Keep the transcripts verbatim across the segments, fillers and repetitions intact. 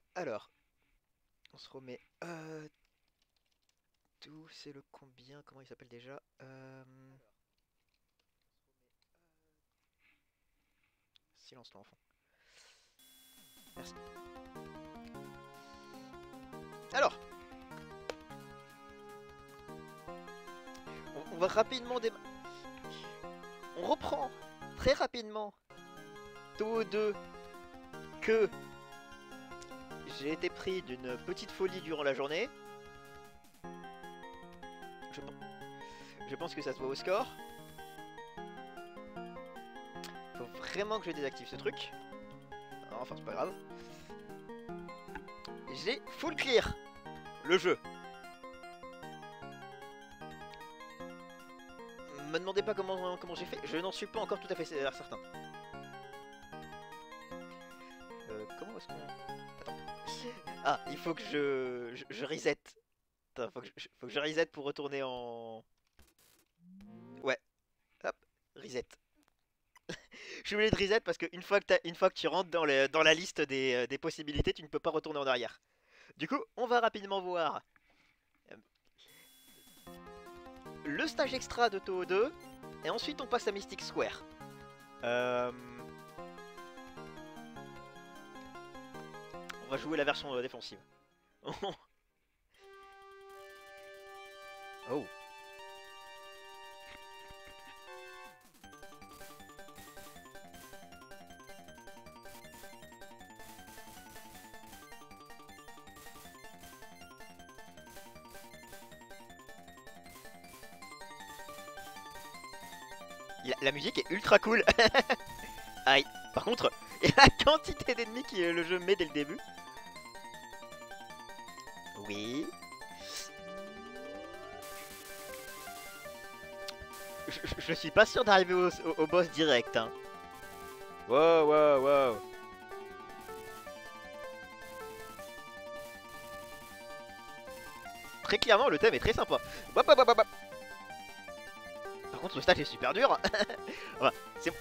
Alors, on se remet. Euh, tout, c'est le combien? Comment il s'appelle déjà? Euh, Silence, toi, enfant. Merci. Alors, on, on va rapidement démarrer. On reprend très rapidement Toho deux que j'ai été pris d'une petite folie durant la journée. Je, je pense que ça se voit au score. Faut vraiment que je désactive ce truc. Enfin, c'est pas grave. J'ai full clear le jeu. Me demandez pas comment, comment j'ai fait, je n'en suis pas encore tout à fait certain. Euh, comment est-ce qu'on... Attends. Ah, il faut que je, je, je reset. Attends, faut que je, faut que je reset pour retourner en... Ouais, hop, reset. Je voulais de reset parce qu'une fois, que une fois que tu rentres dans, le, dans la liste des, euh, des possibilités, tu ne peux pas retourner en arrière. Du coup, on va rapidement voir euh, le stage extra de Toho deux, et ensuite on passe à Mystic Square. Euh... On va jouer la version euh, défensive. Oh. La, la musique est ultra cool. Aïe. Par contre, et la quantité d'ennemis que le jeu met dès le début. Oui. Je, je, je suis pas sûr d'arriver au, au, au boss direct. Hein. Wow, wow, wow. Très clairement, le thème est très sympa. Hop, hop, hop, hop. Par contre, le stage est super dur. Ouais, c'est...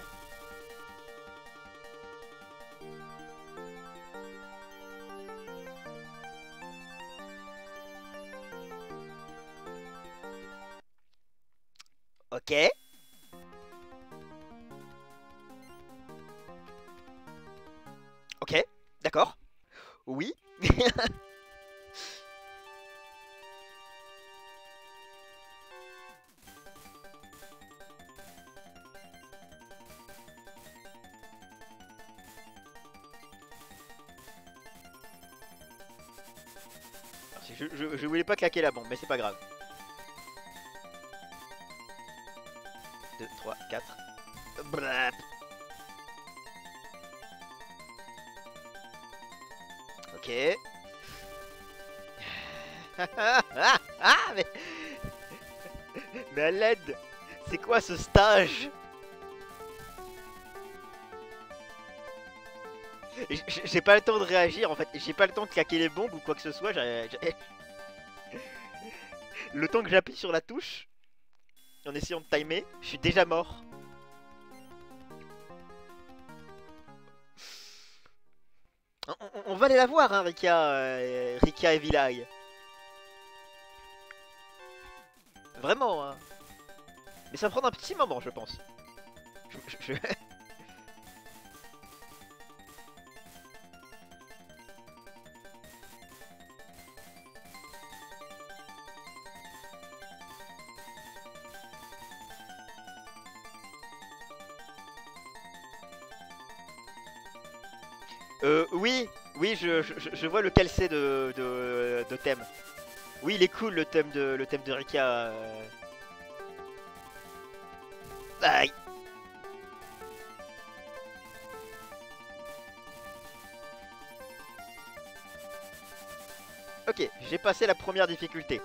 Ok. Ok. D'accord. Oui. je, je, je voulais pas claquer la bombe, mais c'est pas grave. deux, trois, quatre. Brap. Ok. ah, ah, mais... mais à l'aide. C'est quoi ce stage? J'ai pas le temps de réagir en fait, j'ai pas le temps de claquer les bombes ou quoi que ce soit. Le temps que j'appuie sur la touche, en essayant de timer, je suis déjà mort. On, on, on va aller la voir, hein, Rika, euh, Rika et Vilay. Vraiment, hein. Mais ça va prendre un petit moment, je pense. Je, je, je... Euh, oui, oui, je, je, je vois lequel c'est de, de, de thème. Oui, il est cool le thème de, le thème de Rika. Euh... Aïe. Ok, j'ai passé la première difficulté.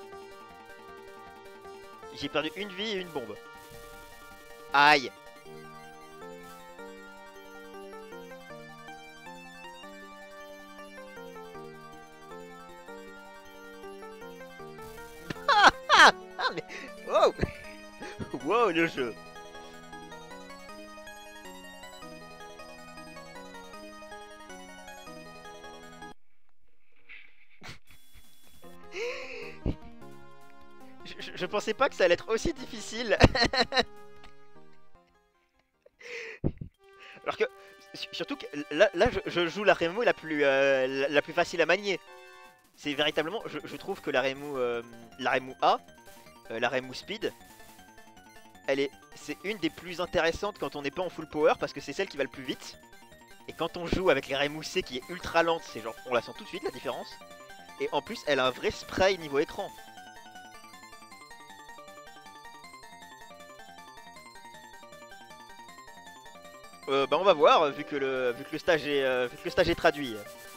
J'ai perdu une vie et une bombe. Aïe. Ah, ah, ah, mais... Wow. Wow, le jeu. je pensais pas que ça allait être aussi difficile. Alors que, surtout que là, là je, je joue la Remu la plus, euh, la, la plus facile à manier. C'est véritablement, je, je trouve que la Remu, euh, la Remu A, euh, la Remu Speed, elle est, c'est une des plus intéressantes quand on n'est pas en full power parce que c'est celle qui va le plus vite. Et quand on joue avec la Remu C qui est ultra lente, c'est genre, on la sent tout de suite la différence. Et en plus, elle a un vrai spray niveau écran. Euh, bah on va voir vu que le, vu que le stage est, euh, vu que le stage est traduit.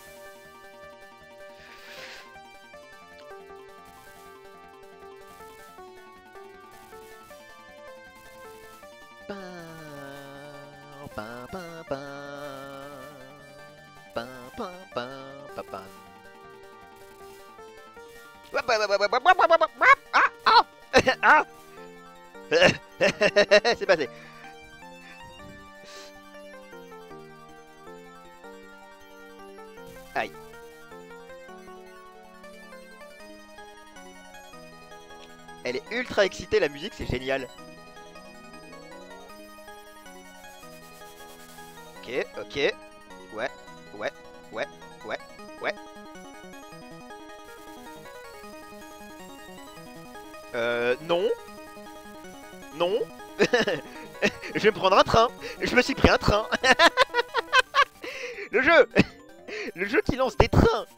C'est passé. Aïe. Elle est ultra excitée la musique, c'est génial. Ok, ok. Ouais, ouais, ouais, ouais, ouais. Euh, non. Non. Je vais me prendre un train. Je me suis pris un train. Le jeu. Le jeu qui lance des trains.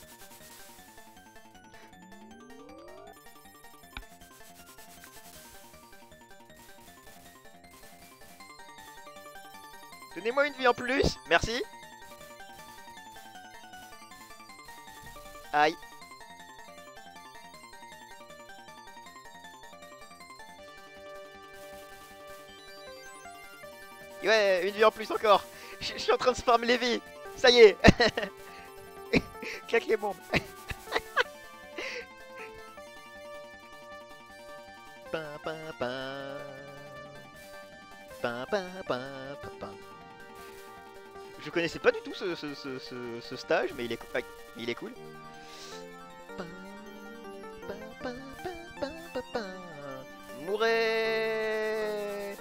Donnez-moi une vie en plus. Merci. Aïe. Ouais, une vie en plus encore. Je suis en train de spam les vies. Ça y est. Claque les bombes. Je connaissais pas du tout ce, ce, ce, ce, ce stage, mais il est, ah, il est cool. Mourais.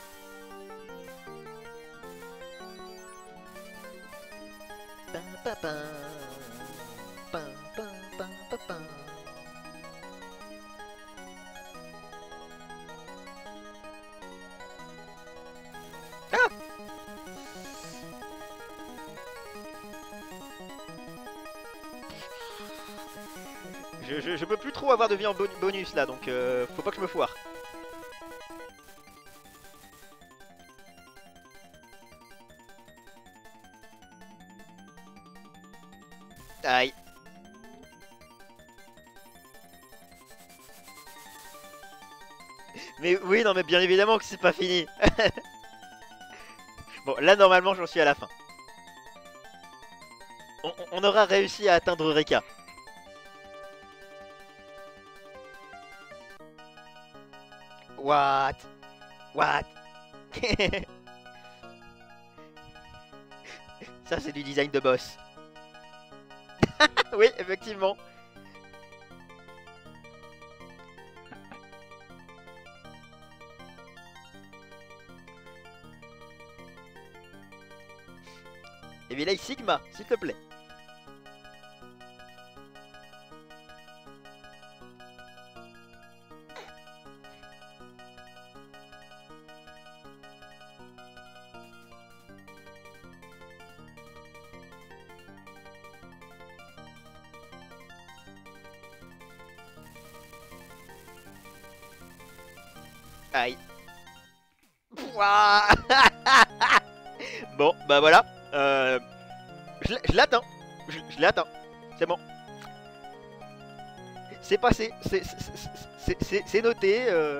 Ah! Je, je, je peux plus trop avoir de vie en bonus là, donc euh, faut pas que je me foire. Aïe. Mais oui, non mais bien évidemment que c'est pas fini. Bon, là normalement j'en suis à la fin. On, on aura réussi à atteindre Reka. What? What? Ça c'est du design de boss. Oui, effectivement. Et bien là, Sigma, s'il te plaît. Aïe. Ouah. Bon, bah voilà. Euh, je je l'ai atteint. Je, je l'ai atteint. C'est bon. C'est passé. C'est noté. Euh...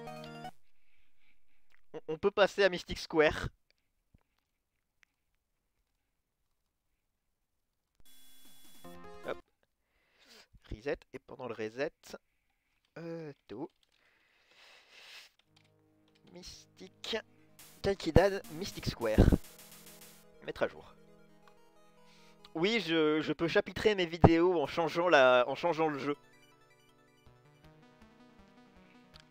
On, on peut passer à Mystic Square. Hop. Reset. Et pendant le reset... Euh, tout. Mystic... Kaikidan Mystic Square. Mettre à jour. Oui, je, je peux chapitrer mes vidéos en changeant, la, en changeant le jeu.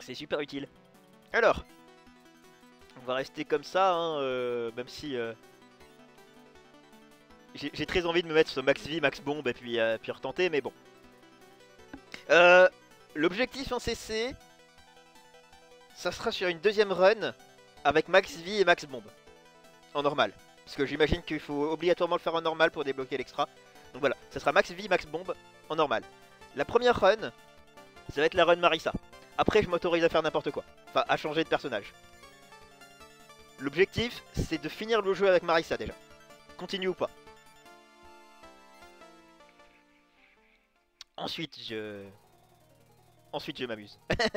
C'est super utile. Alors, on va rester comme ça, hein, euh, même si euh, j'ai très envie de me mettre sur max vie, max bombe et puis, euh, puis retenter, mais bon. Euh, L'objectif en C C, ça sera sur une deuxième run avec max vie et max bombe. En normal. Parce que j'imagine qu'il faut obligatoirement le faire en normal pour débloquer l'extra. Donc voilà, ça sera max vie, max bombe en normal. La première run, ça va être la run Marissa. Après, je m'autorise à faire n'importe quoi. Enfin, à changer de personnage. L'objectif, c'est de finir le jeu avec Marissa déjà. Continue ou pas. Ensuite, je... Ensuite, je m'amuse.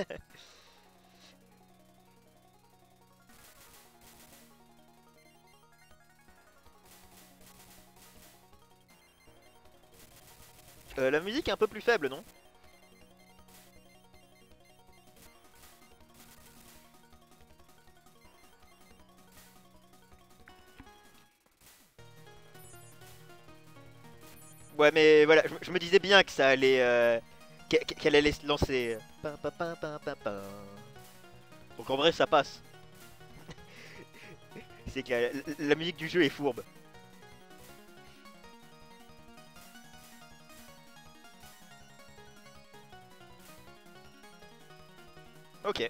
euh, la musique est un peu plus faible, non? Ouais, mais voilà, je, je me disais bien que ça allait... Euh, qu'elle allait se lancer. Donc en vrai, ça passe. C'est que la, la musique du jeu est fourbe. Ok.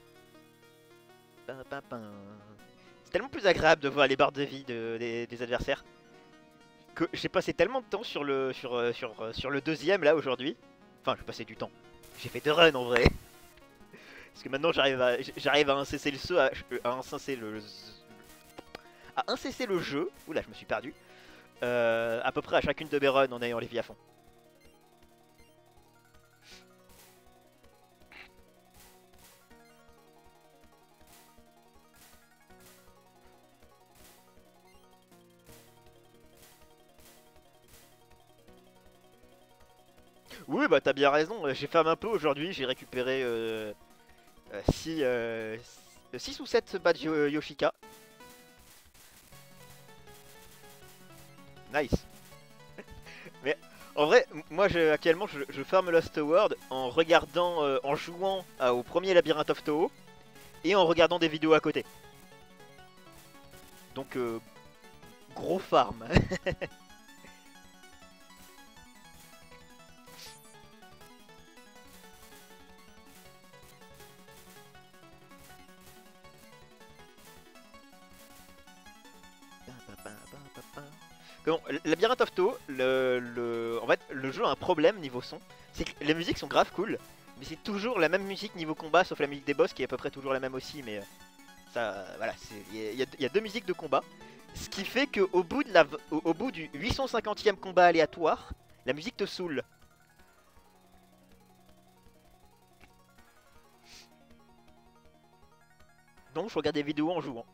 C'est tellement plus agréable de voir les barres de vie de, des, des adversaires. Que j'ai passé tellement de temps sur le, sur, sur, sur le deuxième là aujourd'hui. Enfin, j'ai passé du temps. J'ai fait deux runs en vrai. Parce que maintenant j'arrive à, j'arrive à incesser le, à, à incesser le, à incesser le jeu. Oula, je me suis perdu. Euh, à peu près à chacune de mes runs en ayant les vies à fond. Oui, bah t'as bien raison, j'ai fait un peu aujourd'hui, j'ai récupéré euh, euh, six, euh, six ou sept badges Yoshika. Nice. Mais en vrai, moi je, actuellement je, je farm Lost World en regardant, euh, en jouant à, au premier Labyrinth of Toho et en regardant des vidéos à côté. Donc euh, gros farm. Bon, Labyrinth of Toho, le, le, en fait, le jeu a un problème niveau son. C'est que les musiques sont grave cool, mais c'est toujours la même musique niveau combat, sauf la musique des boss qui est à peu près toujours la même aussi. Mais euh, ça, voilà, il y, y, y a deux musiques de combat. Ce qui fait qu'au bout, de la, au, au bout du huit cent cinquantième combat aléatoire, la musique te saoule. Donc je regarde des vidéos en jouant.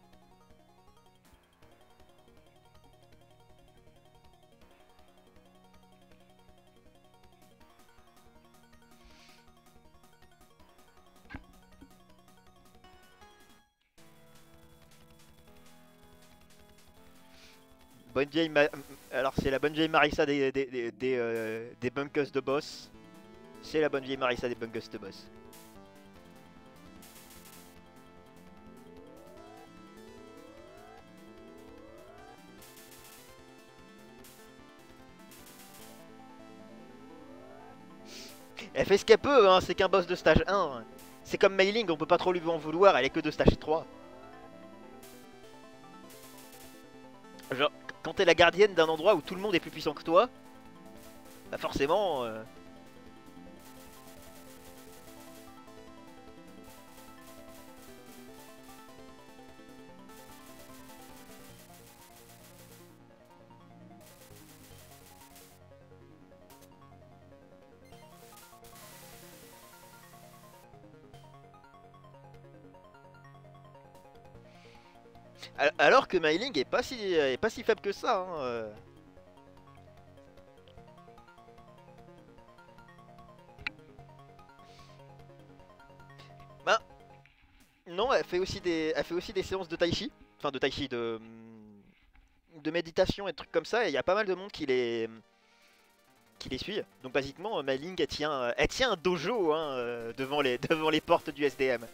Bonne vieille Ma... Alors c'est la bonne vieille Marissa des, des, des, des, euh, des bunkers de boss. C'est la bonne vieille Marissa des bunkers de boss. Elle fait ce qu'elle peut, hein, c'est qu'un boss de stage un. C'est comme Mei Ling, on peut pas trop lui en vouloir, elle est que de stage trois. Genre, quand t'es la gardienne d'un endroit où tout le monde est plus puissant que toi, bah forcément... Euh... Alors que Mei Ling est pas si, est pas si faible que ça. Hein, euh... Bah, non, elle fait aussi des, elle fait aussi des séances de tai chi, enfin de tai chi, de, de méditation et de trucs comme ça. Et il y a pas mal de monde qui les, qui qui les suivent. Donc basiquement, ma Ling, elle tient, euh, elle tient un dojo hein, euh, devant, les, devant les portes du S D M.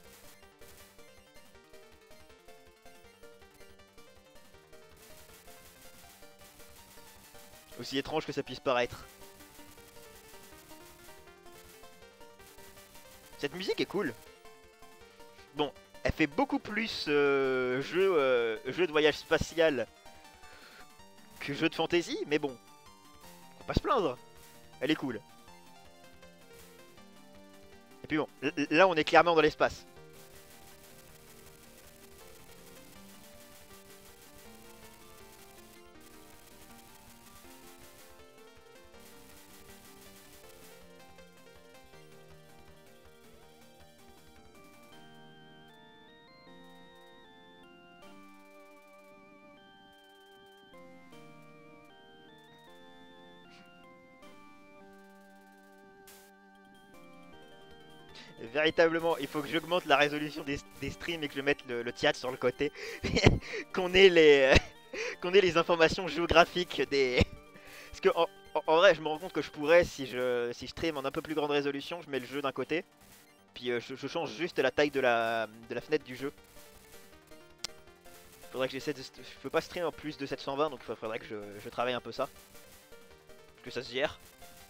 Aussi étrange que ça puisse paraître. Cette musique est cool. Bon, elle fait beaucoup plus euh, jeu, euh, jeu de voyage spatial que jeu de fantasy, mais bon, faut pas se plaindre. Elle est cool. Et puis bon, là on est clairement dans l'espace. Véritablement, il faut que j'augmente la résolution des, des streams et que je mette le, le chat sur le côté. Qu'on ait les qu'on ait les informations géographiques des... Parce que en, en- en vrai, je me rends compte que je pourrais, si je, si je stream en un peu plus grande résolution, je mets le jeu d'un côté. Puis euh, je, je change juste la taille de la, de la fenêtre du jeu. Faudrait que j'essaie de... Je peux pas stream en plus de sept cent vingt, donc il faudrait que je, je travaille un peu ça. Que ça se gère.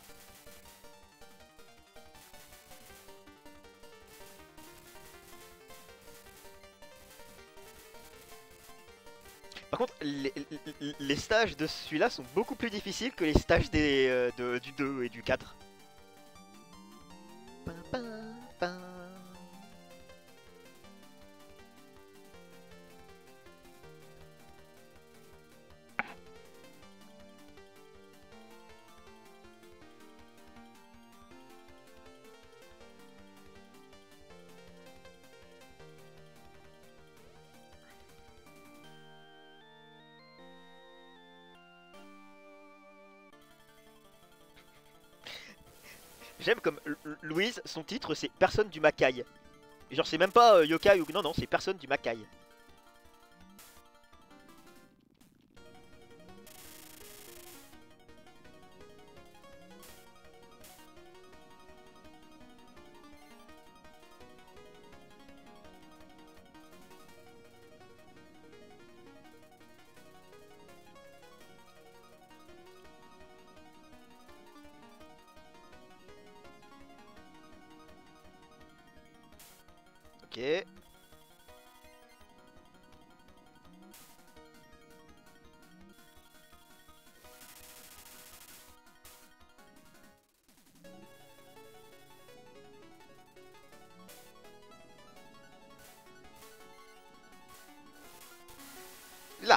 Par contre, les, les- les stages de celui-là sont beaucoup plus difficiles que les stages des, euh, de- du deux et du quatre. Pam, pam, pam. J'aime comme L- L- Louise, son titre c'est Personne du Makai. Genre c'est même pas euh, Yokai ou... Non, non, c'est Personne du Makai. Ok. Là.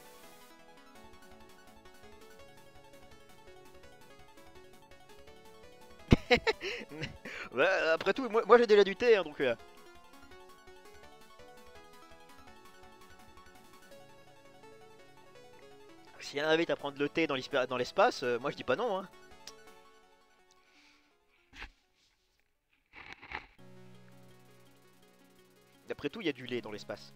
Bah, après tout, moi, moi j'ai déjà du thé, hein, donc... euh, Si elle invite à prendre le thé dans l'espa- dans l'espace, euh, moi je dis pas non. Hein. D'après tout, il y a du lait dans l'espace.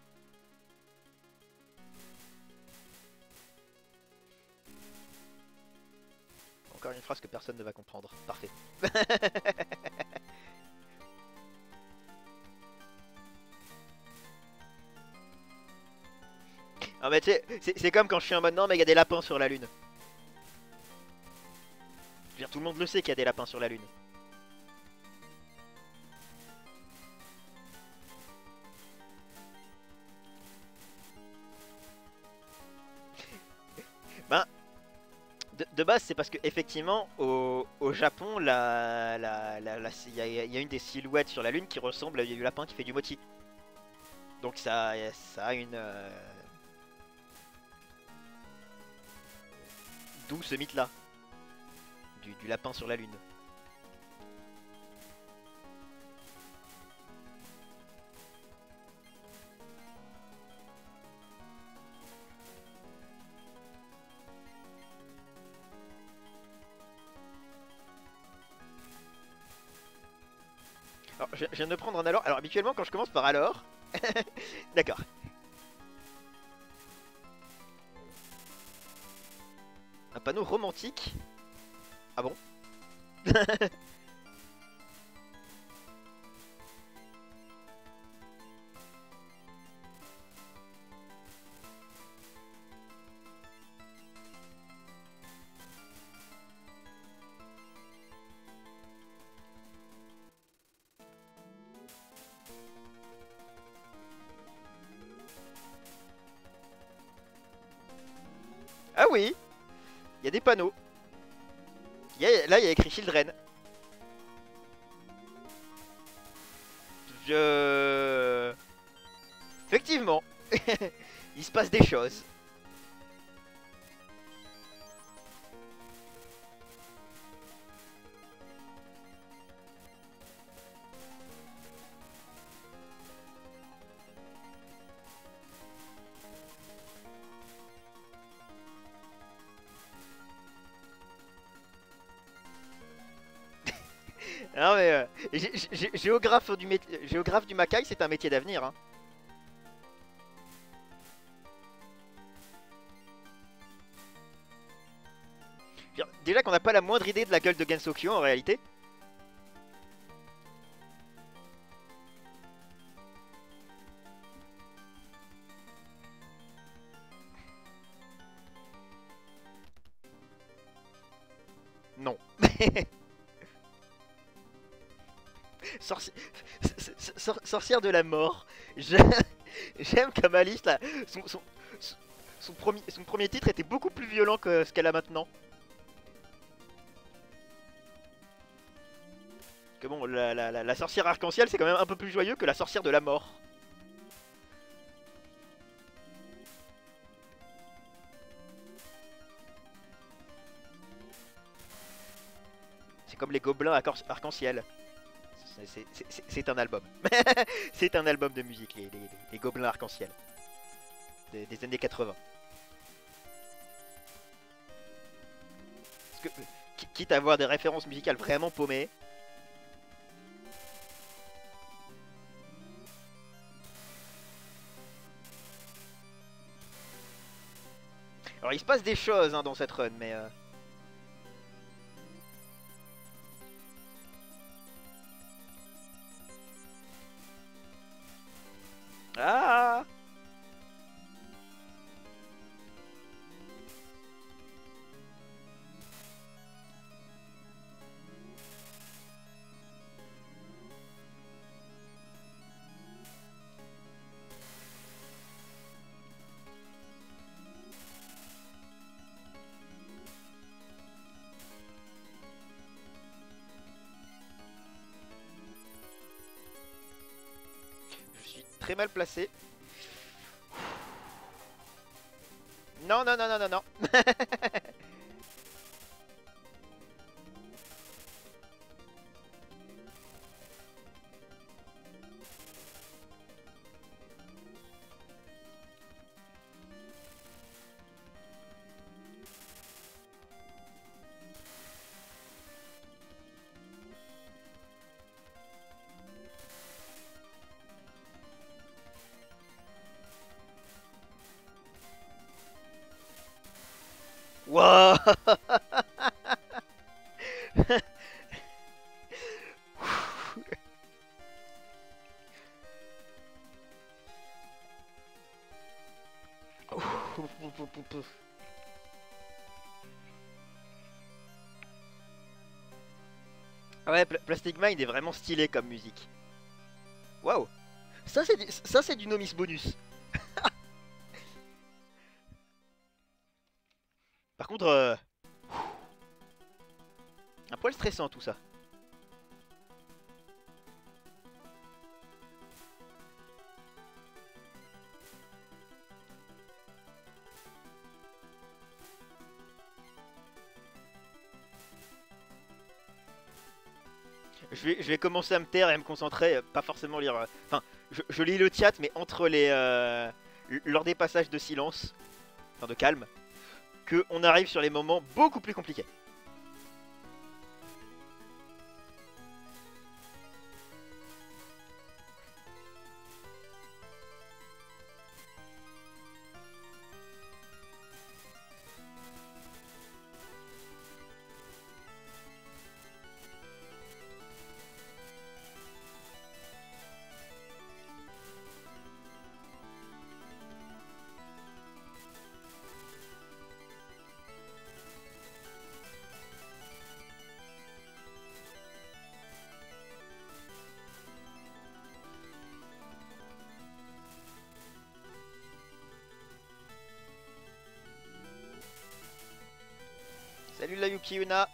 Encore une phrase que personne ne va comprendre. Parfait. Ah mais tu sais, c'est c'est comme quand je suis en mode non mais il y a des lapins sur la lune. Je veux dire, tout le monde le sait qu'il y a des lapins sur la lune. Ben, de, de base c'est parce que effectivement au, au Japon, la, la, la, la- il y, a, il y a une des silhouettes sur la lune qui ressemble à du lapin qui fait du mochi. Donc ça, ça a une... euh, D'où ce mythe là, du, du lapin sur la lune. Alors je, je viens de prendre un alors. Alors habituellement quand je commence par alors... D'accord. Un panneau romantique. Ah bon? Ah oui, il y a des panneaux. Y a- là, il y a écrit Children. Je... Effectivement, il se passe des choses. Non mais euh, gé- gé- géographe du mét- géographe du Macaï, c'est un métier d'avenir, hein. Je veux dire, déjà qu'on n'a pas la moindre idée de la gueule de Gensokyo en réalité. Non. Sorci- sor- sorcière de la mort. Je- J'aime comme Alice là. Son, son- son- son premier, son premier titre était beaucoup plus violent que ce qu'elle a maintenant. Que bon, la, la- la- la sorcière arc-en-ciel c'est quand même un peu plus joyeux que la sorcière de la mort. C'est comme les gobelins arc- arc-en-ciel. C'est- c'est- c'est- C'est un album. C'est un album de musique, les, les- les gobelins arc-en-ciel des, des années quatre-vingts. Parce que, euh, qui- quitte à avoir des références musicales vraiment paumées. Alors il se passe des choses hein, dans cette run, mais... euh, Ah. Je suis très mal placé. Non, non, non, non, non, non. Wow. Ouais, Pla- Plastic Mind est vraiment stylé comme musique. Waouh. Ça c'est du, ça c'est du Nomis bonus. Par contre, euh, un poil stressant tout ça. Je vais, je vais commencer à me taire et à me concentrer, euh, pas forcément lire. euh, Enfin, je, je lis le chat, mais entre les, euh, l- lors des passages de silence, enfin de calme, que on arrive sur les moments beaucoup plus compliqués. Salut la Yuki Yuna.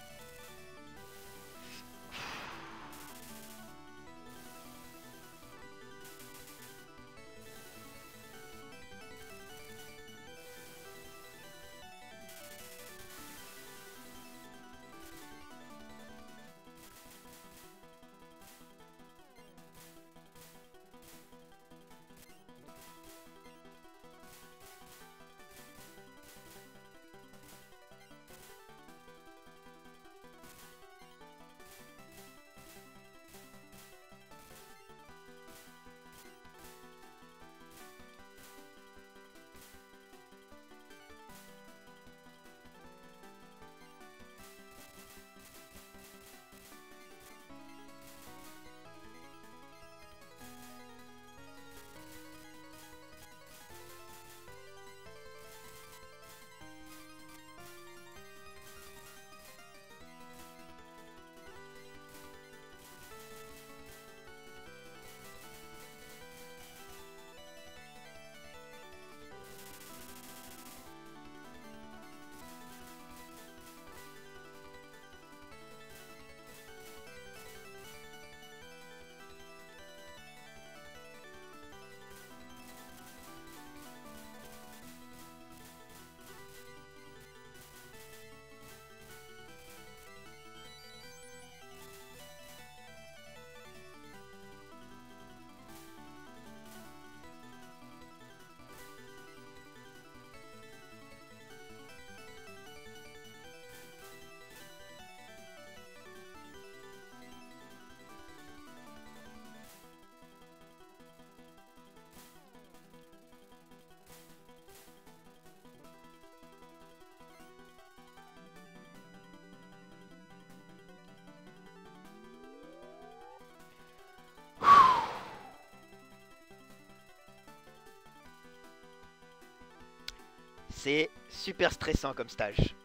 C'est super stressant comme stage.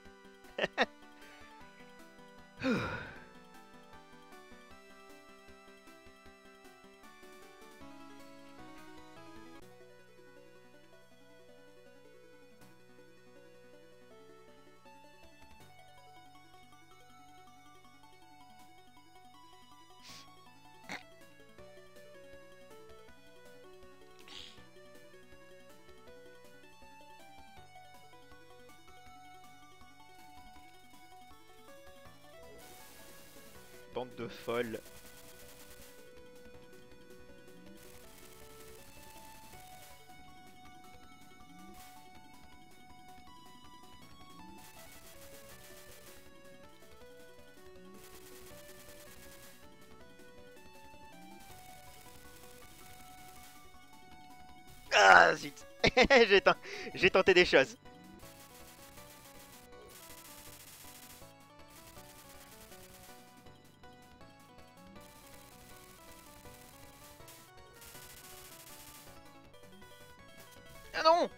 Bande de folles. Ah zut. J'ai ten- j'ai tenté des choses. Ah non.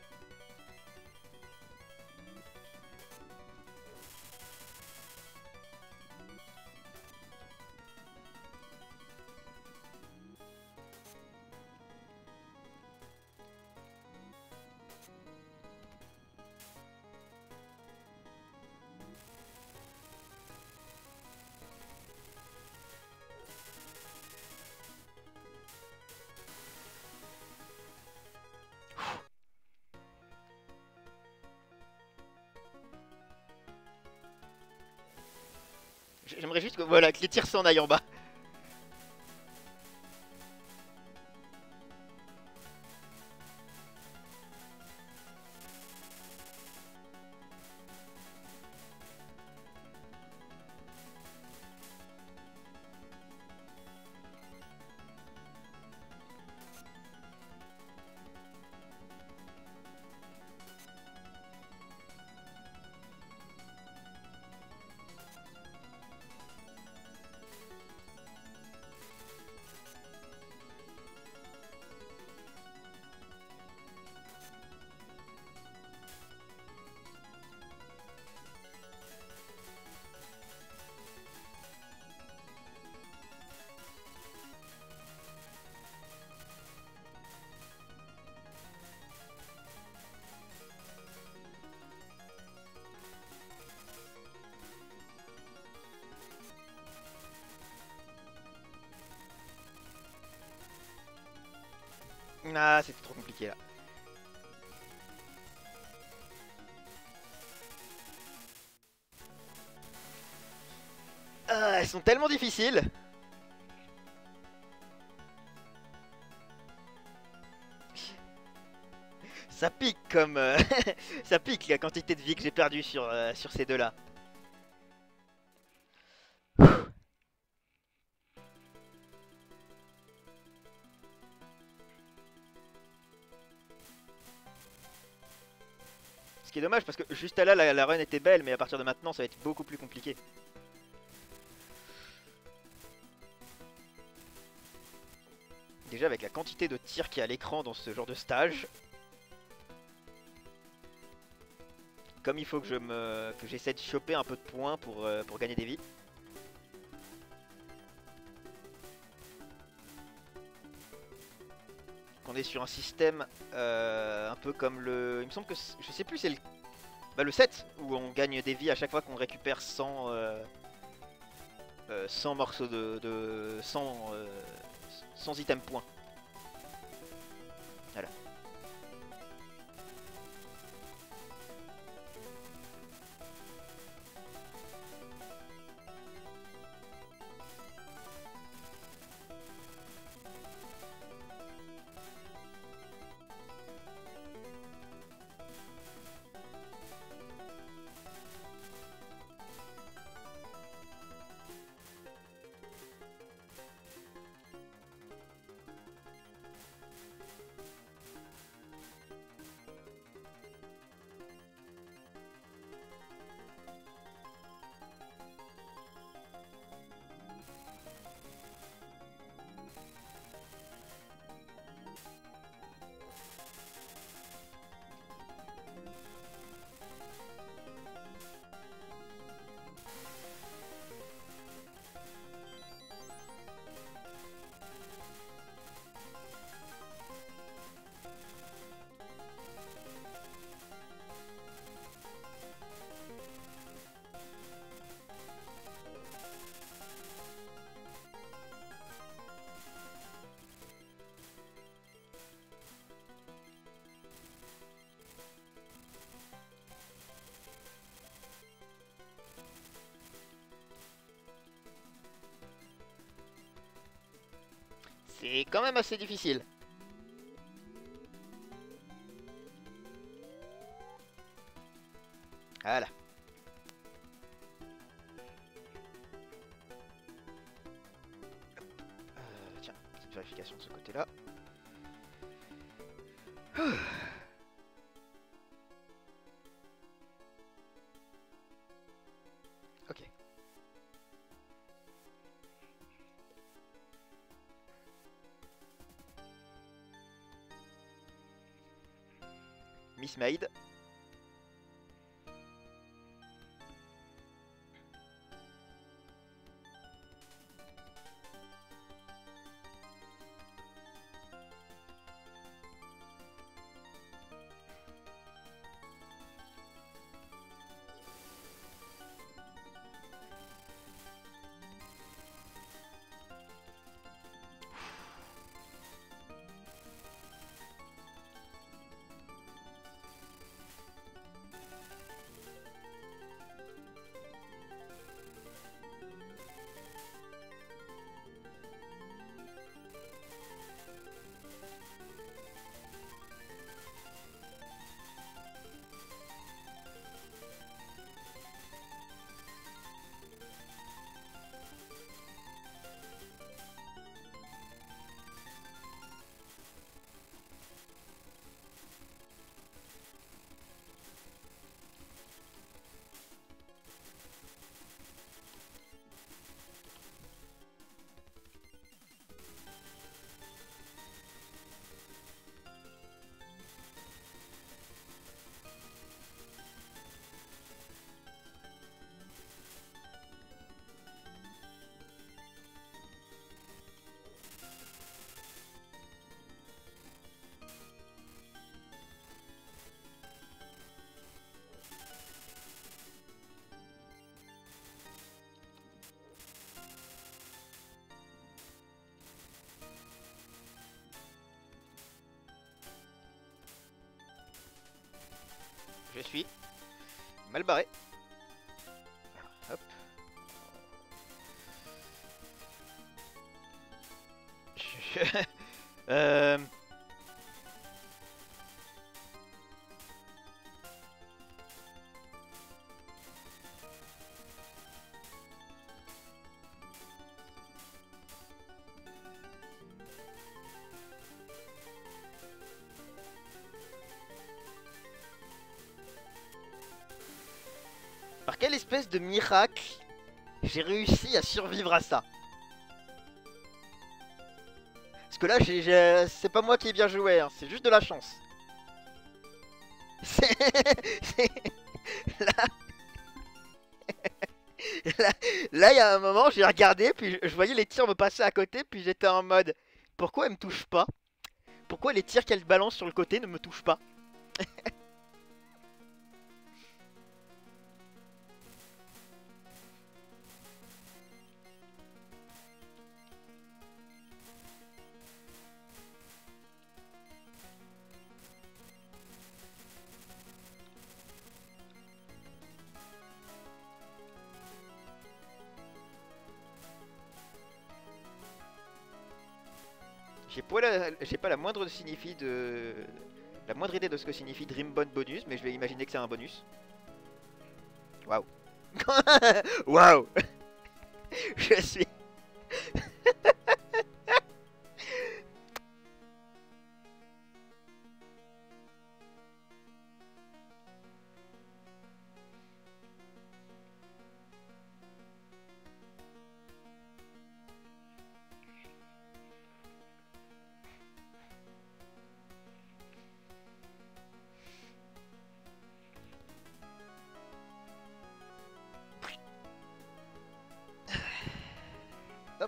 J'aimerais juste que, voilà, que les tirs s'en aillent en bas. Ah, c'était trop compliqué là. Ah, elles sont tellement difficiles. Ça pique comme... euh, ça pique la quantité de vie que j'ai perdu sur, euh, sur ces deux-là. Ce qui est dommage parce que juste là, la, la run était belle, mais à partir de maintenant, ça va être beaucoup plus compliqué. Déjà avec la quantité de tirs qu'il y a à l'écran dans ce genre de stage. Comme il faut que je me que j'essaie de choper un peu de points pour, euh, pour gagner des vies. On est sur un système euh, un peu comme le... Il me semble que... Je sais plus, c'est le... Bah, le sept, où on gagne des vies à chaque fois qu'on récupère cent, euh, euh, cent morceaux de... de cent, euh, cent items points. Voilà. C'est quand même assez difficile. Voilà. Euh, tiens, petite vérification de ce côté-là. Ok. Miss Maid. suis mal barré. Hop. euh... Par quelle espèce de miracle j'ai réussi à survivre à ça? Parce que là, j'ai, j'ai- c'est pas moi qui ai bien joué, hein, c'est juste de la chance. C'est... c'est- Là, là, là, il y a un moment, j'ai regardé, puis je, je voyais les tirs me passer à côté, puis j'étais en mode, pourquoi elle me touche pas? Pourquoi les tirs qu'elle balance sur le côté ne me touchent pas? J'ai pas la, j'ai pas la moindre signifie de, la moindre idée de ce que signifie Dreambone bonus, mais je vais imaginer que c'est un bonus. Waouh. Waouh. Je suis... Hop.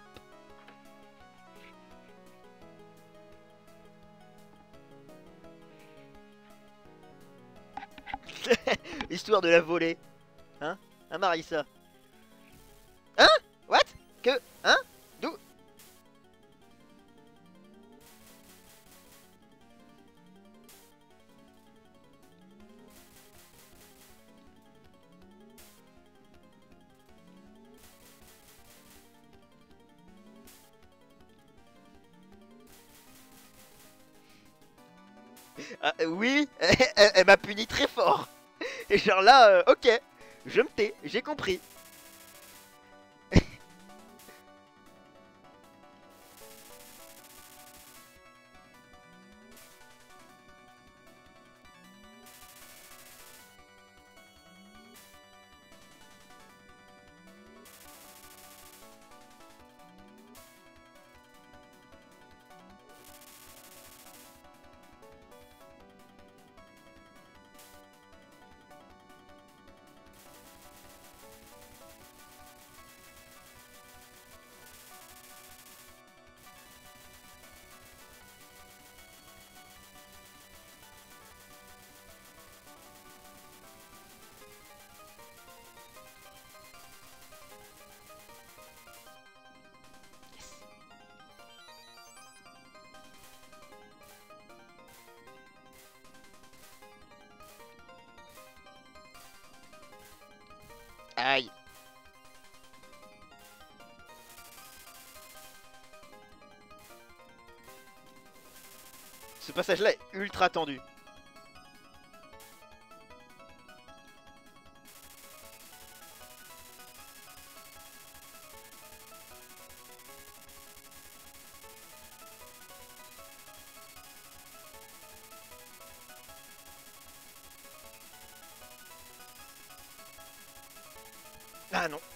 Histoire de la voler. Hein? Hein, Marissa? Hein? What? Que? Hein? D'où? Ah, euh, oui, elle, elle- elle m'a puni très fort. Et genre là, euh, ok, je me tais, j'ai compris. Aïe. Ce passage-là est ultra tendu. Ah non.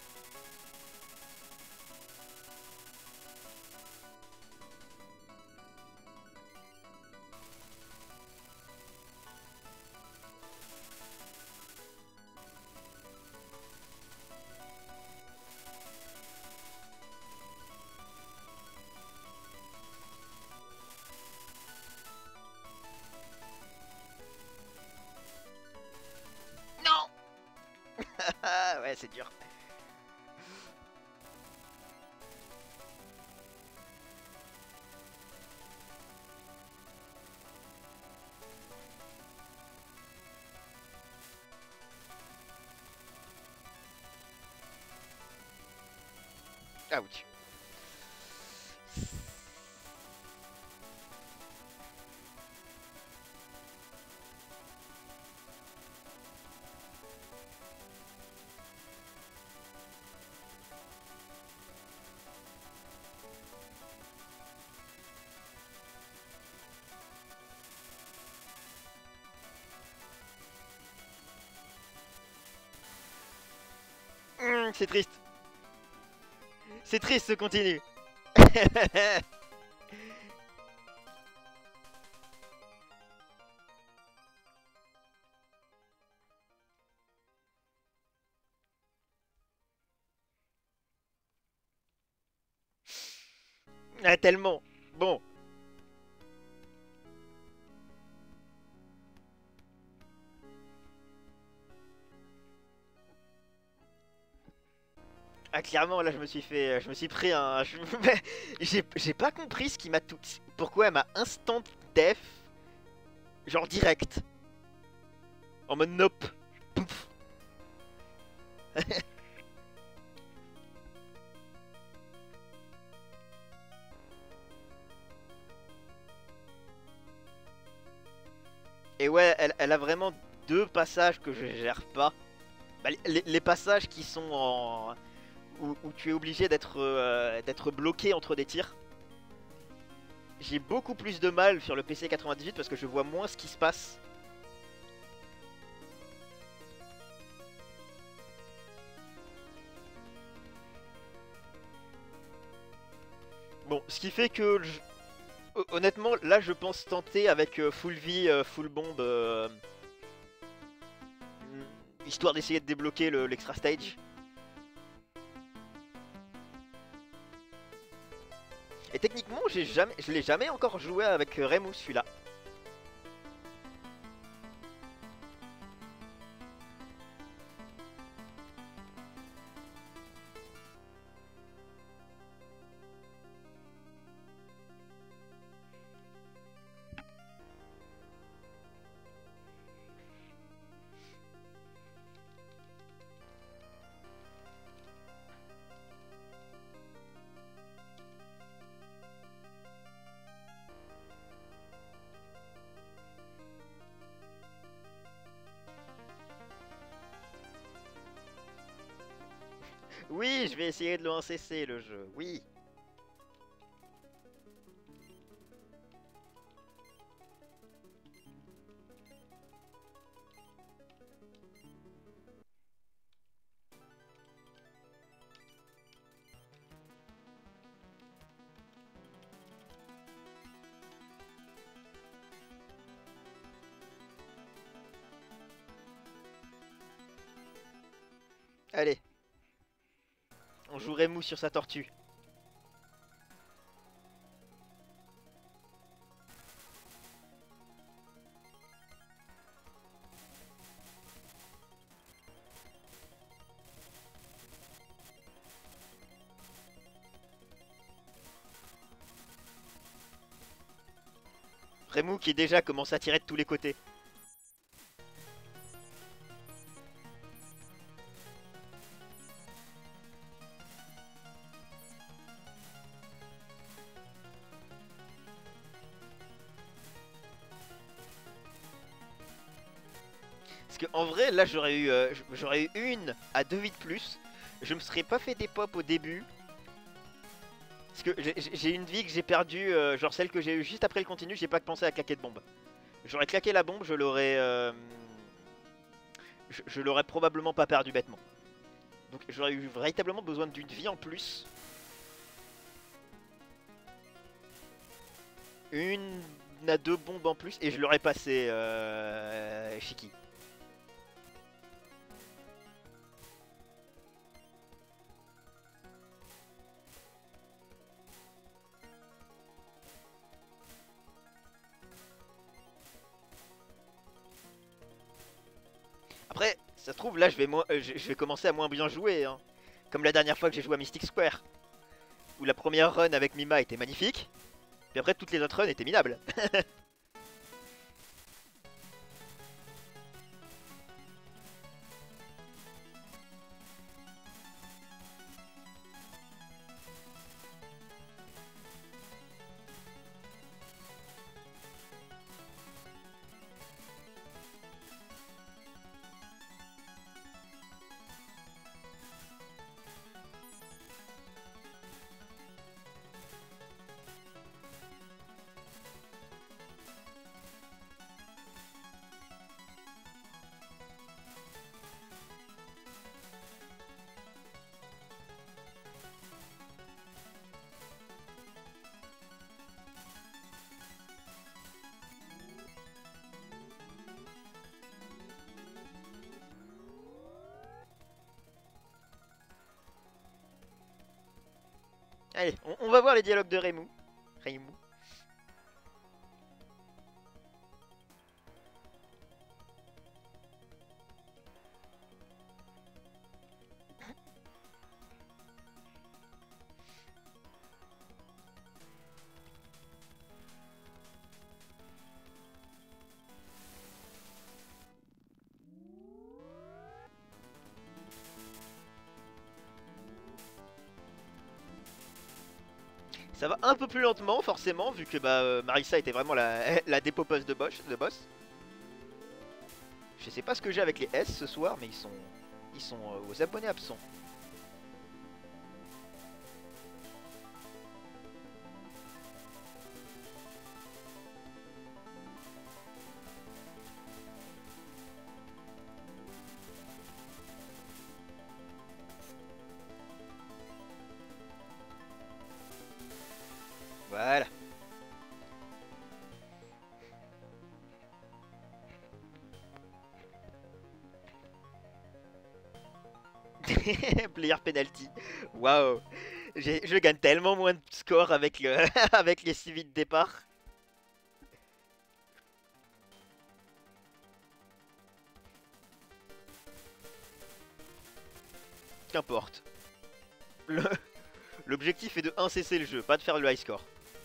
Non. Ouais, c'est dur. Ouch. Hum, c'est triste. C'est triste, ce continue. Ah, tellement. Bon. Ah, clairement, là, je me suis fait. Je me suis pris un. je- J'ai j'ai pas compris ce qui m'a tout. Pourquoi elle m'a instant def. Genre direct. En mode nope. Pouf. Et ouais, elle, elle a vraiment deux passages que je gère pas. Bah, les, les passages qui sont en. Où, où tu es obligé d'être euh, d'être bloqué entre des tirs. J'ai beaucoup plus de mal sur le P C quatre-vingt-dix-huit parce que je vois moins ce qui se passe. Bon, ce qui fait que je- honnêtement, là je pense tenter avec euh, full vie, euh, full bombe, euh, histoire d'essayer de débloquer le- l'extra stage. Et techniquement, j'ai jamais, je l'ai jamais encore joué avec euh, Remu celui-là. Oui, je vais essayer de le cesser le jeu, oui. Allez, on joue Remu sur sa tortue. Remu qui déjà commence à tirer de tous les côtés. Parce que en vrai, là j'aurais eu, euh, j'aurais eu une à deux vies de plus. Je me serais pas fait des pop au début. Parce que j'ai une vie que j'ai perdue, euh, genre celle que j'ai eu juste après le continu, j'ai pas pensé à claquer de bombe. J'aurais claqué la bombe, je l'aurais... Euh, je je l'aurais probablement pas perdu bêtement. Donc j'aurais eu véritablement besoin d'une vie en plus. Une à deux bombes en plus et je l'aurais passé euh, Shiki. Après, ça se trouve, là je vais, moins, euh, je je vais commencer à moins bien jouer. Hein. Comme la dernière fois que j'ai joué à Mystic Square. Où la première run avec Mima était magnifique. Puis après, toutes les autres runs étaient minables. Allez, on, on va voir les dialogues de Reimu. Reimu. Ça va un peu plus lentement, forcément, vu que bah, euh, Marissa était vraiment la, la dépopeuse de, boss, de boss. Je sais pas ce que j'ai avec les S ce soir, mais ils sont, ils sont euh, aux abonnés absents. Voilà. Player penalty. Waouh. Je gagne tellement moins de score avec, le avec les civils de départ. Qu'importe. L'objectif est de un cesser le jeu, pas de faire le high score.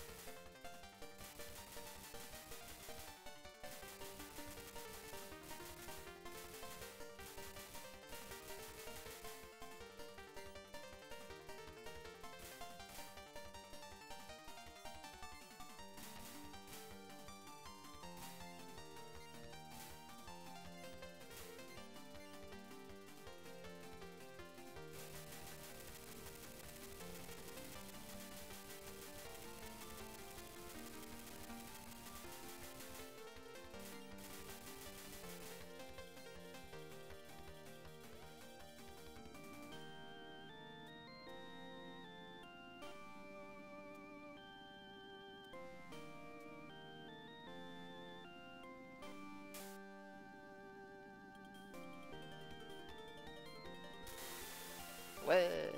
Ouais.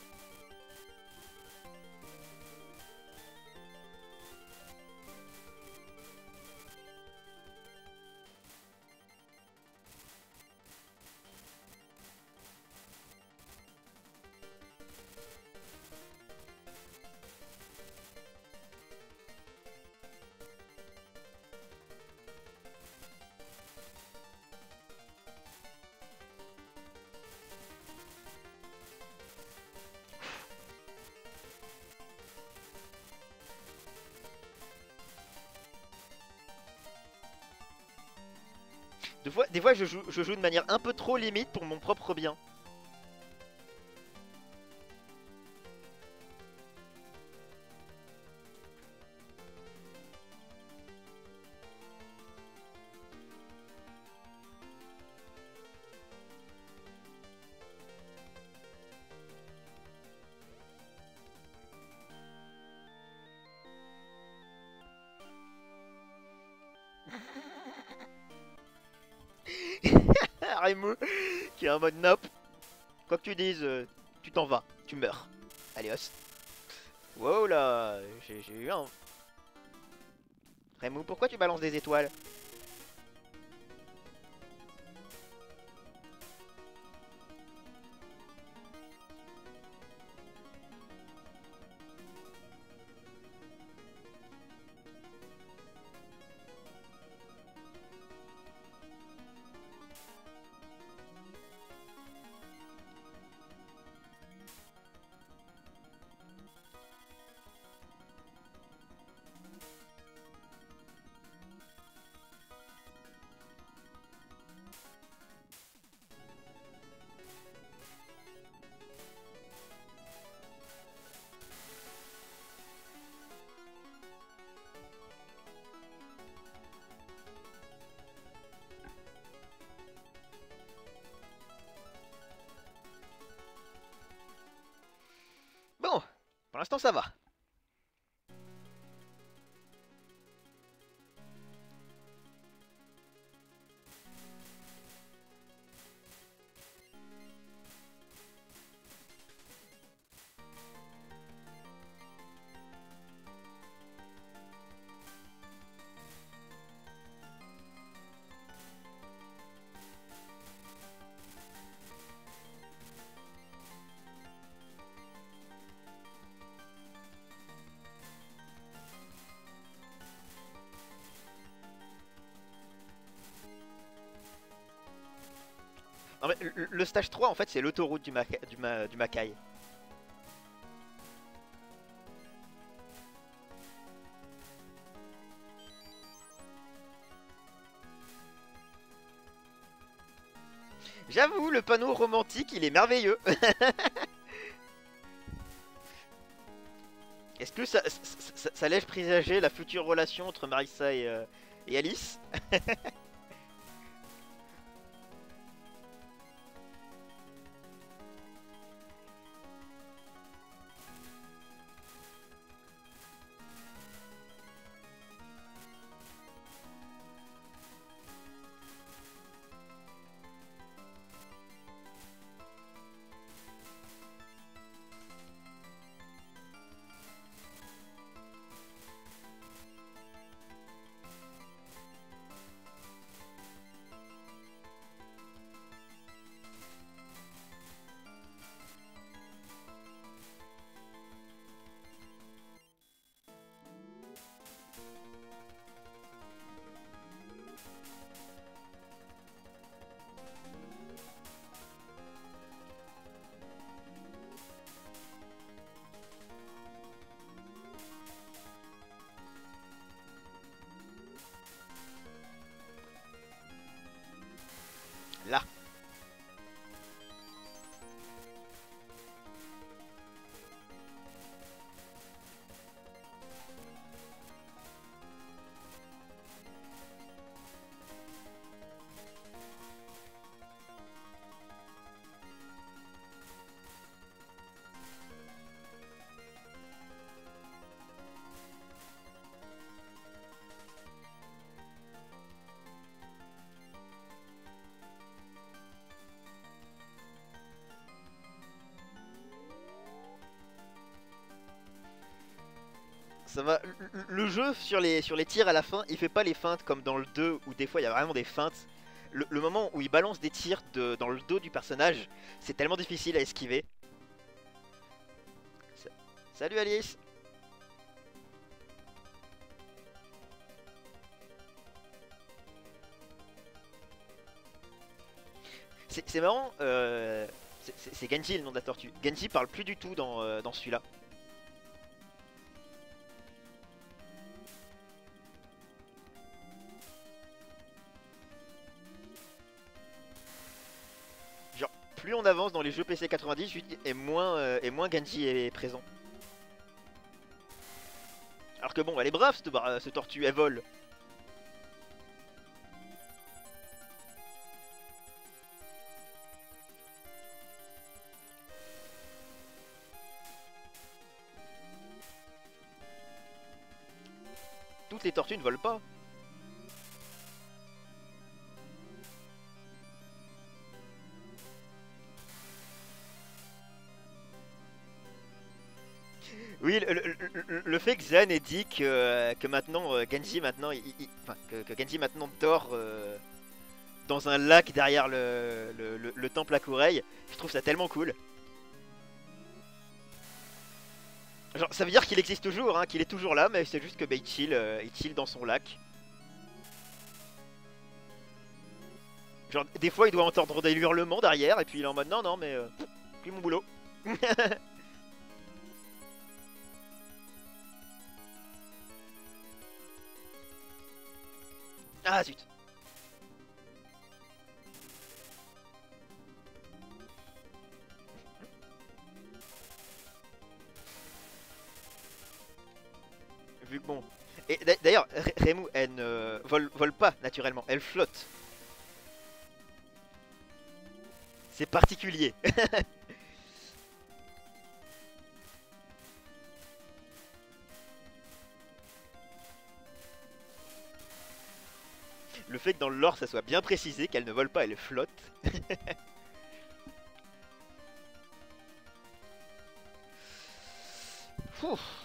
Des fois, des fois je, joue, je joue de manière un peu trop limite pour mon propre bien. Reimu qui est en mode nope. Quoi que tu dises, euh, tu t'en vas, tu meurs. Allez, os. Wow là, j'ai eu un. Reimu, pourquoi tu balances des étoiles? Bon, pour l'instant ça va. vrai, le, le stage trois en fait c'est l'autoroute du, Maca du, Ma du Macaï. J'avoue, le panneau romantique il est merveilleux. Est-ce que ça, ça, ça, ça laisse présager la future relation entre Marissa et, euh, et Alice? Là. Ça va. Le, le jeu sur les, sur les tirs à la fin, il fait pas les feintes comme dans le deux où des fois il y a vraiment des feintes. Le, le moment où il balance des tirs de, dans le dos du personnage, c'est tellement difficile à esquiver. Sa- Salut Alice. C'est c'est marrant, euh, c'est c'est- c'est Genji le nom de la tortue. Genji parle plus du tout dans, euh, dans celui-là. Genre, plus on avance dans les jeux P C quatre-vingt-dix et moins, euh, et moins Genji est présent. Alors que bon, elle est brave cette, bra- cette tortue, elle vole. Toutes les tortues ne volent pas. Oui, le, le- le- le fait que Zen ait dit que, que maintenant, euh, Genji maintenant, il- il- enfin, que, que Genji maintenant dort euh, dans un lac derrière le, le, le- le temple à Kureil, je trouve ça tellement cool. Genre, ça veut dire qu'il existe toujours, hein, qu'il est toujours là, mais c'est juste que bah, il chill, euh, il chill dans son lac. Genre, des fois, il doit entendre des hurlements derrière, et puis il est en mode non, non, mais euh, plus mon boulot. Ah zut. Vu que bon. Et d'a- d'ailleurs, Ré- Reimu, elle ne vole, vole pas naturellement, elle flotte. C'est particulier. Le fait que dans le lore ça soit bien précisé qu'elle ne vole pas, elle flotte. Ouf.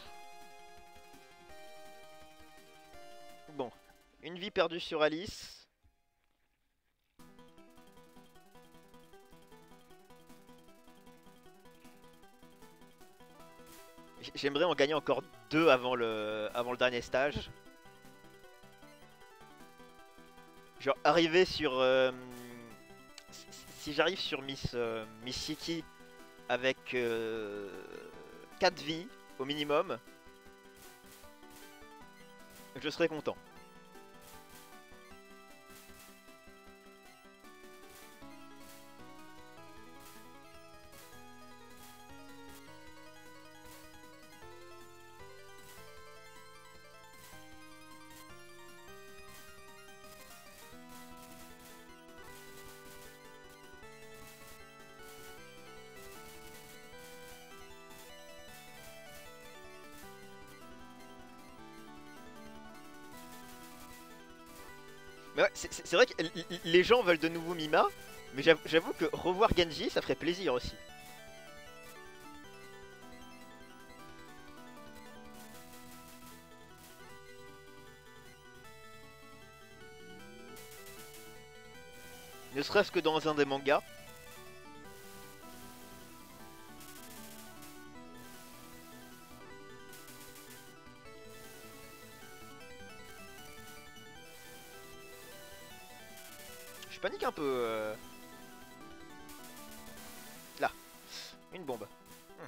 Bon, une vie perdue sur Alice. J- J'aimerais en gagner encore deux avant le, avant le dernier stage. Genre arriver sur... euh, si j'arrive sur Miss, euh, Miss Siki avec euh, quatre vies au minimum, je serai content. Mais ouais, c'est c'est- c'est vrai que l- l- les gens veulent de nouveau Mima, mais j'avoue j'avoue que revoir Genji, ça ferait plaisir aussi. Ne serait-ce que dans un des mangas. Je panique un peu. euh. Là, une bombe. Hmm.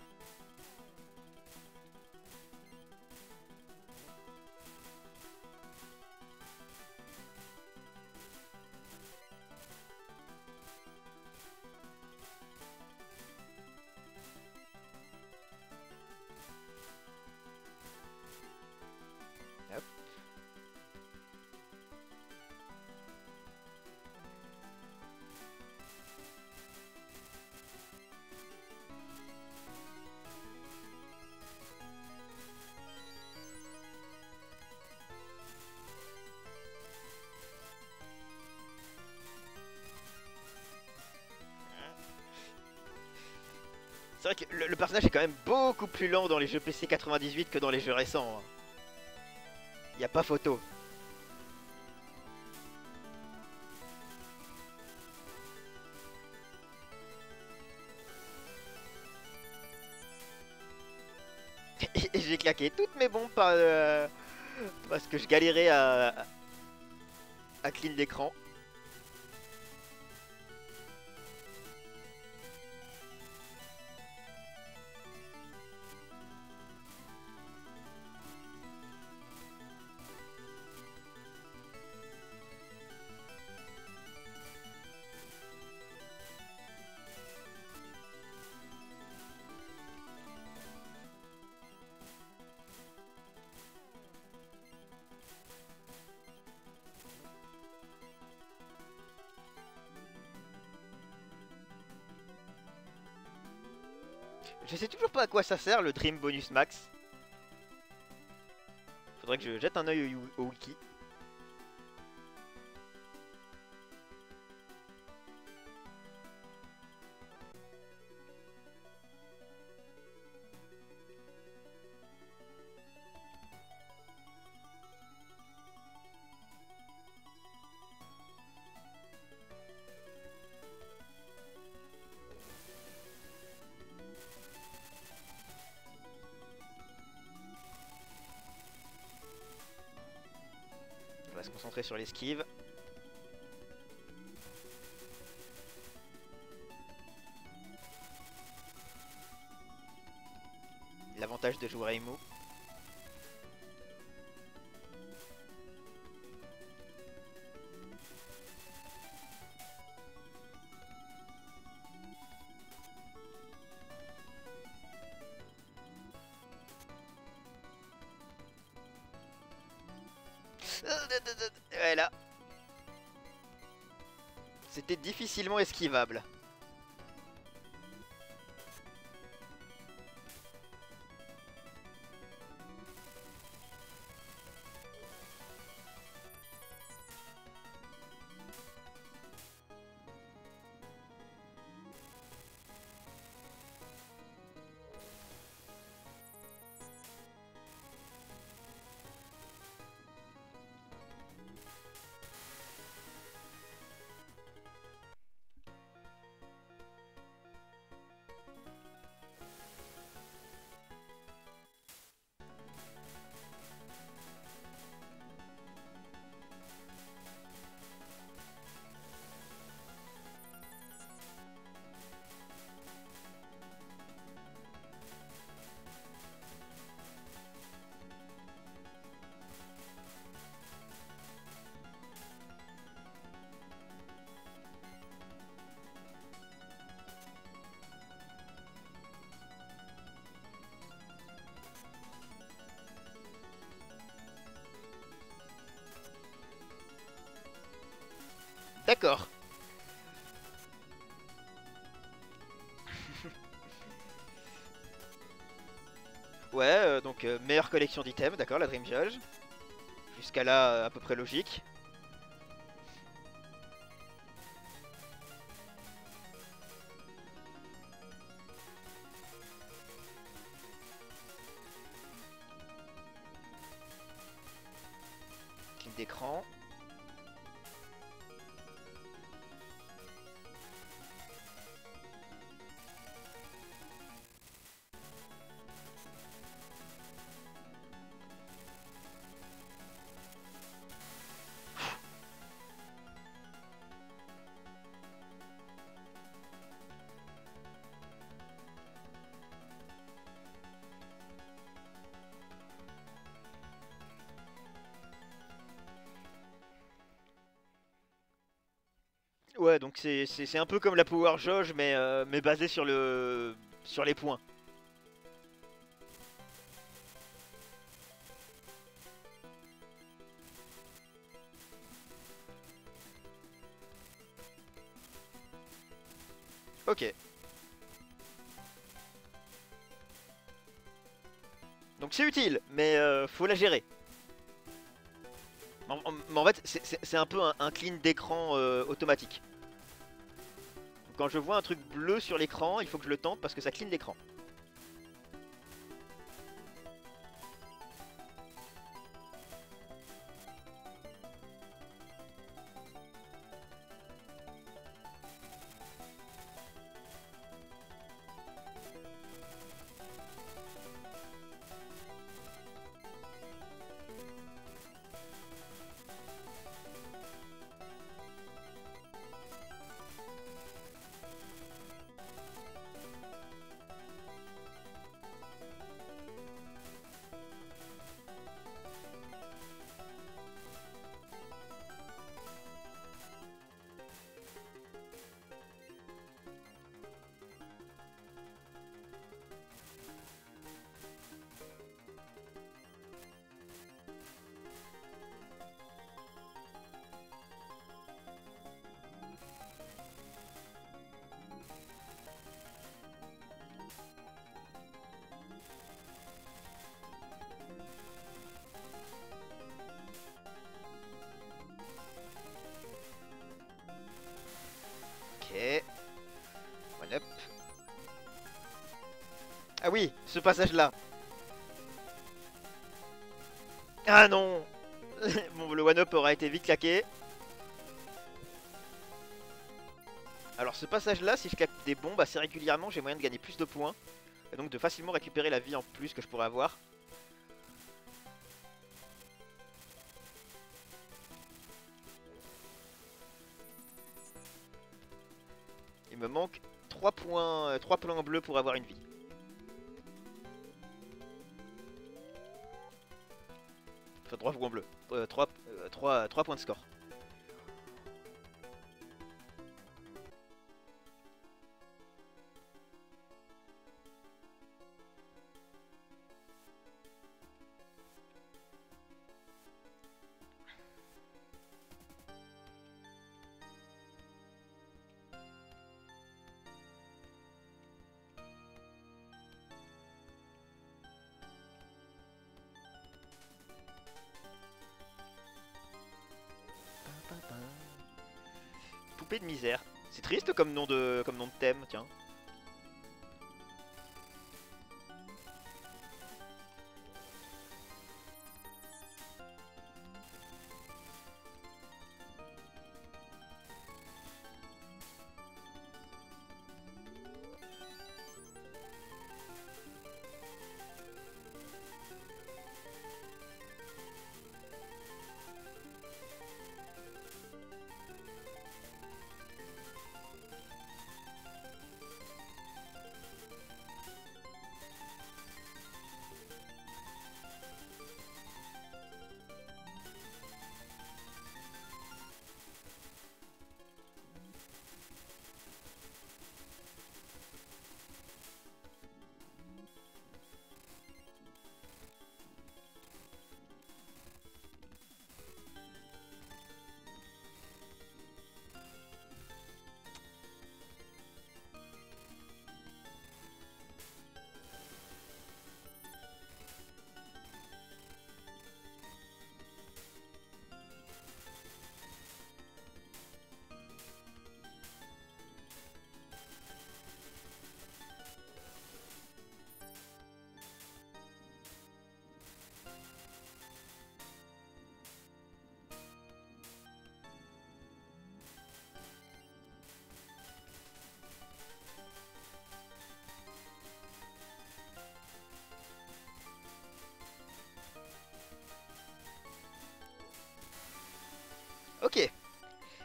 Hop. C'est vrai que le, le personnage est quand même beaucoup plus lent dans les jeux P C quatre-vingt-dix-huit que dans les jeux récents. Hein. Y a pas photo. Et j'ai claqué toutes mes bombes par, euh, parce que je galérais à, à clean l'écran. Je sais toujours pas à quoi ça sert le Dream Bonus Max. Faudrait que je jette un œil au, au wiki. On va se concentrer sur l'esquive. L'avantage de jouer à Emu. Ouais là. C'était difficilement esquivable. d'accord. Ouais, euh, donc euh, meilleure collection d'items, d'accord, la Dream Judge. Jusqu'à là, euh, à peu près logique. Clean d'écran. Ouais, donc c'est c'est- c'est un peu comme la Power Jauge, mais, euh, mais basé sur le sur les points. Ok. Donc c'est utile, mais euh, faut la gérer. En, en- mais en fait, c'est c'est- c'est un peu un, un clean d'écran euh, automatique. Donc quand je vois un truc bleu sur l'écran, il faut que je le tente parce que ça clean l'écran. Ok. One up. Ah oui, ce passage-là. Ah non. Bon, le one up aura été vite claqué. Alors ce passage-là, si je claque des bombes assez régulièrement, j'ai moyen de gagner plus de points. Et donc de facilement récupérer la vie en plus que je pourrais avoir. Il me manque trois points, euh, trois points bleus pour avoir une vie. Enfin trois points bleus. Euh, trois, euh, trois, trois points de score. Poupée de misère. C'est triste comme nom de, comme nom de thème, tiens.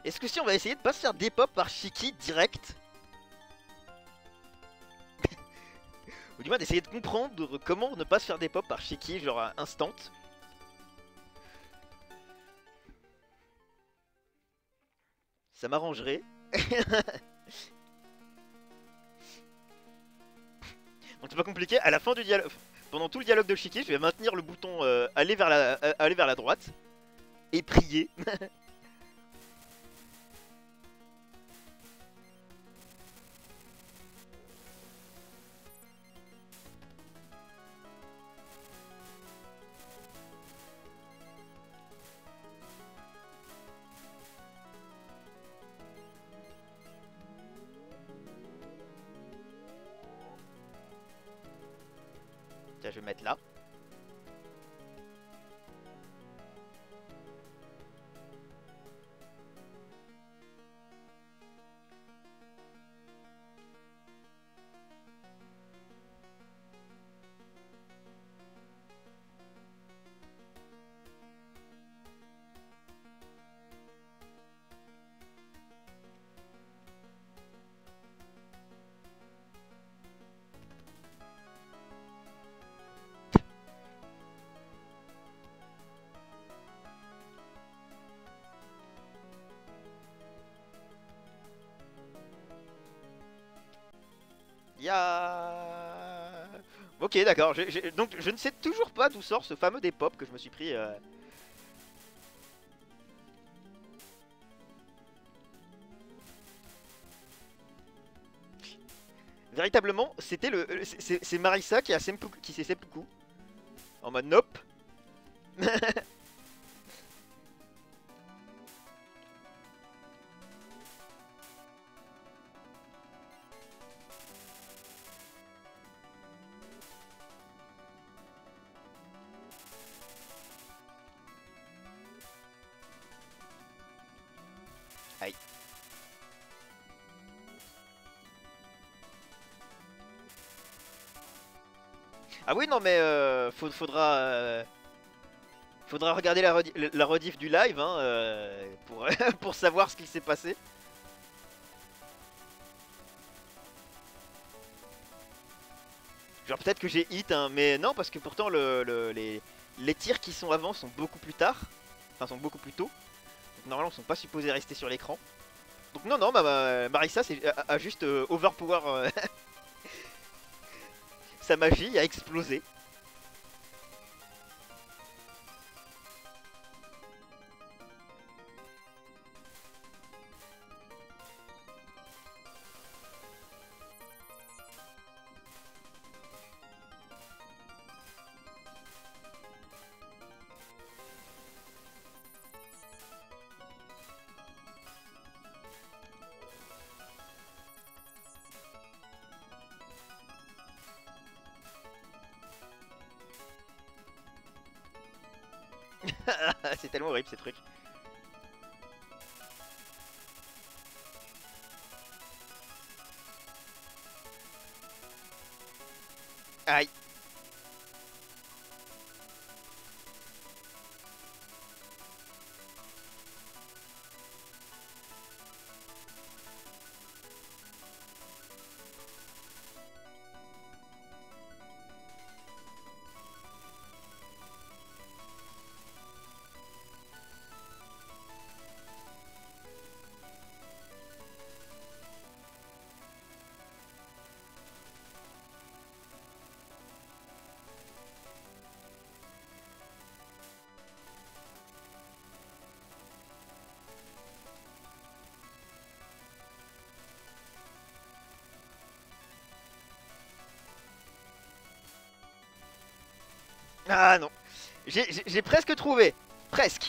Est-ce que si on va essayer de pas se faire dépop par Shiki direct? Ou du moins d'essayer de comprendre comment ne pas se faire dépop par Shiki, genre à instant. Ça m'arrangerait. Donc c'est pas compliqué, à la fin du dialogue, pendant tout le dialogue de Shiki, je vais maintenir le bouton euh, aller, vers la, euh, aller vers la droite et prier. Tiens, je vais mettre là. Ya. Ok, d'accord. j'ai- j'ai- Donc je ne sais toujours pas d'où sort ce fameux dépop que je me suis pris. euh, Véritablement, c'était le, le- c'est c'est- c'est Marissa qui a seppuku, qui s'est seppuku. En mode nope. Aïe. Ah oui, non, mais euh, faut- faudra, euh, faudra regarder la, redi- la rediff du live hein, euh, pour, pour savoir ce qui s'est passé. Genre peut-être que j'ai hit, hein, mais non, parce que pourtant le, le- les, les tirs qui sont avant sont beaucoup plus tard. Enfin, sont beaucoup plus tôt. Donc normalement, ils sont pas supposés rester sur l'écran. Donc non, non, bah, bah, Marissa c'est- a, a juste euh, overpower euh, sa magie, a explosé. C'est tellement horrible ces trucs. Aïe. Ah non. J'ai j'ai- j'ai presque trouvé. Presque.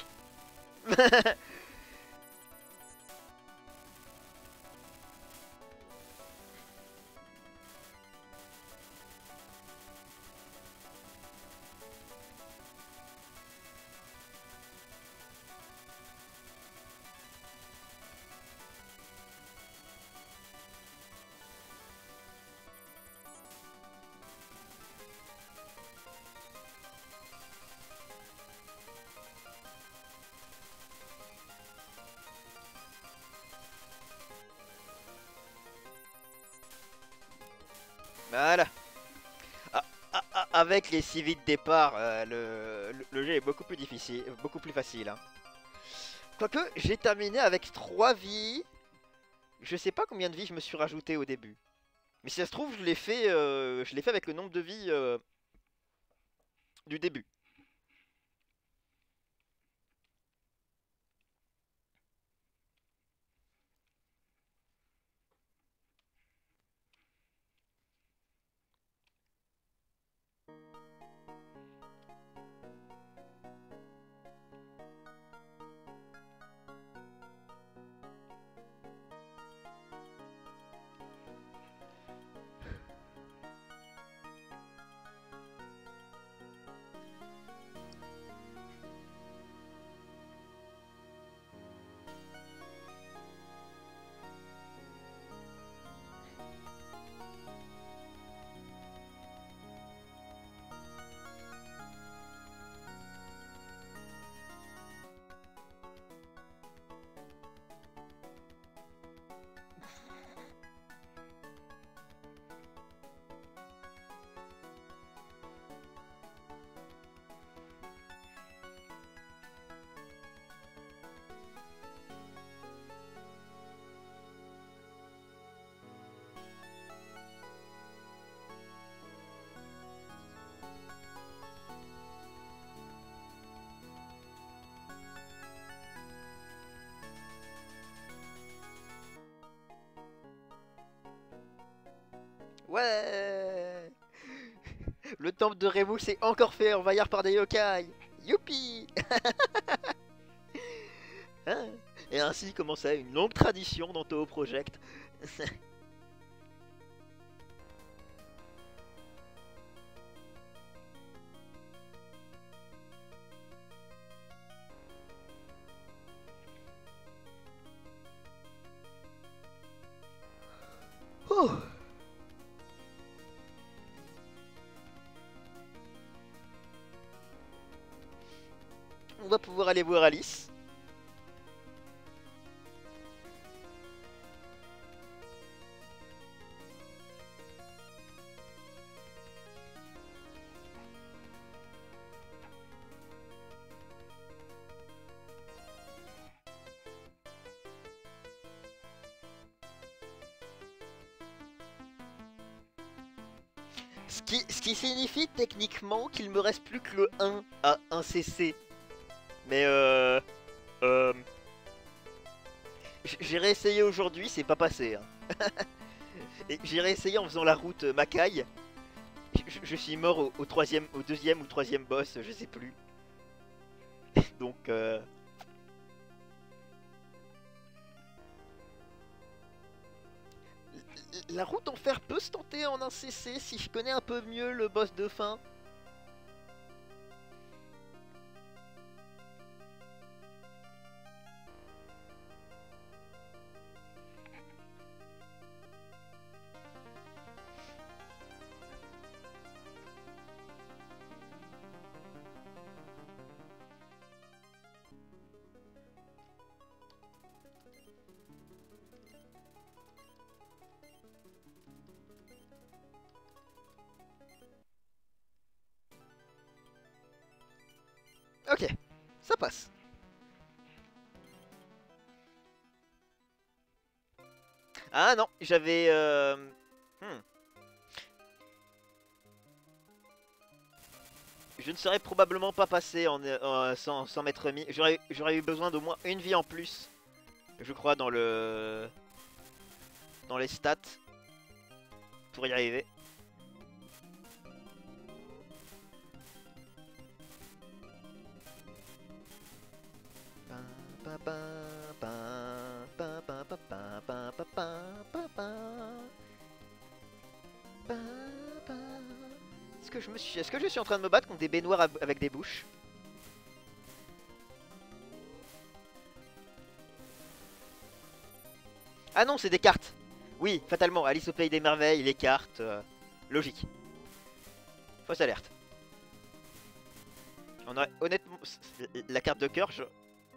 Voilà. Ah, ah, ah, avec les six vies de départ, euh, le, le, le jeu est beaucoup plus difficile, beaucoup plus facile. Hein. Quoique, j'ai terminé avec trois vies. Je sais pas combien de vies je me suis rajouté au début. Mais si ça se trouve, je l'ai fait, euh, je l'ai fait avec le nombre de vies euh, du début. Ouais. Le temple de Rému s'est encore fait envahir par des yokai. Youpi. Hein. Et ainsi commençait une longue tradition dans Toho Project. Oh. On va pouvoir aller voir Alice. Ce qui, ce qui signifie techniquement qu'il me reste plus que le un à un C C. Mais euh... euh j'ai réessayé aujourd'hui, c'est pas passé. Hein. Et j'ai réessayé en faisant la route Makai. Je, je suis mort au, au troisième, au deuxième ou troisième boss, je sais plus. Donc euh... la route enfer peut se tenter en un C C si je connais un peu mieux le boss de fin. Ok, ça passe. Ah non, j'avais... Euh... Hmm. Je ne serais probablement pas passé en, euh, sans, sans m'être mis. J'aurais eu besoin d'au moins une vie en plus, je crois, dans le... dans les stats pour y arriver. Est-ce que je me suis, est-ce que je suis en train de me battre contre des baignoires avec des bouches? Ah non, c'est des cartes. Oui, fatalement, Alice au Pays des Merveilles, les cartes, euh, logique. Fausse alerte. On a honnêtement la carte de cœur. Je...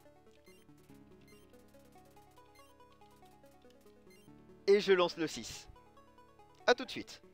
et je lance le six. A tout de suite.